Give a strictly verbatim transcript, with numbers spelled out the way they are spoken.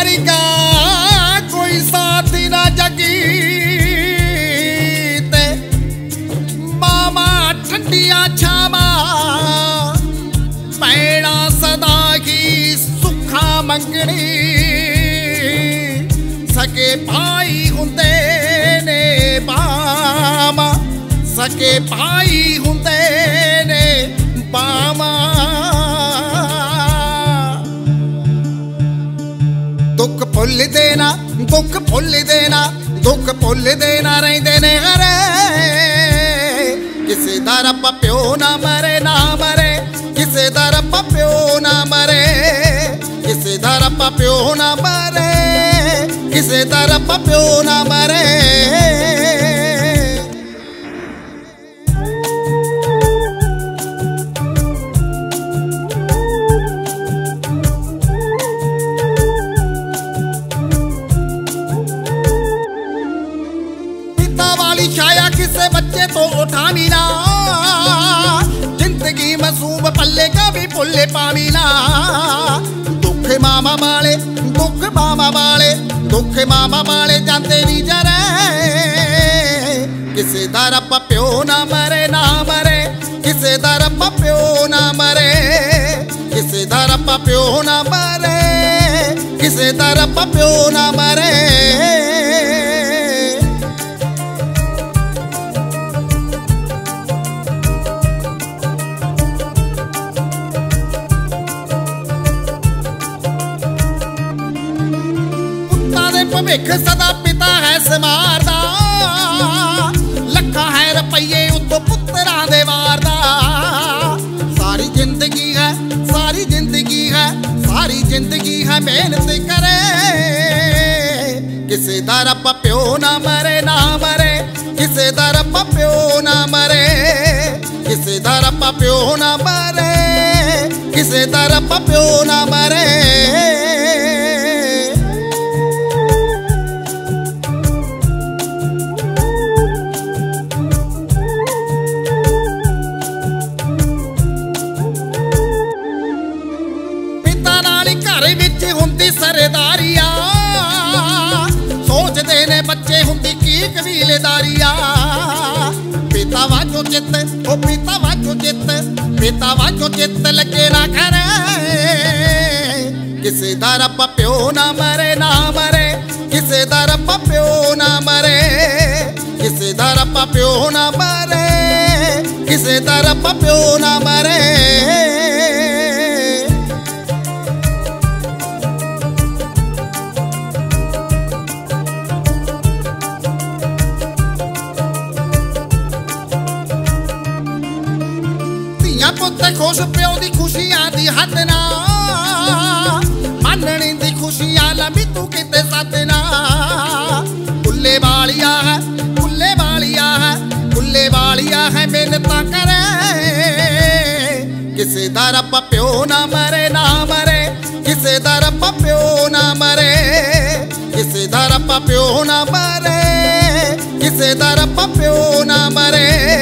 वर्गा कोई साथी ना जगी ते मामा ठंडिया छावा पैड़ा सदा की सुखा मंगनी सके भाई हुंदे ने बामा सके भाई हुंदे ने बामा दुख भुल देना दुख भुल देना दुख भुल देना रहिंदे ने हरे किसे दा रब प्यो ना मरे ना मरे किसे दा रब प्यो ना मरे किसे दा रब प्यो ना मरे किसे दा रब प्यो ना मरे छाया किसे बच्चे तो उठानी ना जिंदगी मसूब पल्ले का भी पुल्ले पानी ना दुख मामा वाले दुख मामा वाले दुख मामा वाले जाते नहीं जरे किसे दा रब प्यो ना मरे ना मरे किसे दा रब प्यो ना मरे किसे दा रब प्यो ना मरे किसे दा रब प्यो ना मरे भविख सदा पिता है समारदा लखा है रुपये उत्तो पुत्रा दे वारदा सारी जिंदगी है सारी जिंदगी है सारी जिंदगी है मेहनत करे किसे दा रब प्यो ना मरे ना मरे किसे दा रब प्यो ना मरे किसे दा रब प्यो ना मरे किसे दा रब प्यो ना मरे हुंदी सरदारिया सोचते ने बच्चे हुंदी की कबीलेदारिया पिता वाजो चित ओ पिता वाजो चित पिता वाजो चित लगे ना करे किसे दा रब प्यो ना मरे ना मरे किसे दा रब प्यो ना मरे किसे दा रब प्यो ना मरे किसे दा रब प्यो ना मरे पुत खुश प्यो दी खुशियां दी हद ना मननी दी खुशियां लंबी तू किते सदना कुल्ले वालिया है कुल्ले वालिया है कुल्ले वालिया है मेहनता करे किसे दा रब प्यो ना मरे ना मरे किसे दा रब प्यो ना मरे किसे दा रब प्यो ना मरे किसे दा रब प्यो ना मरे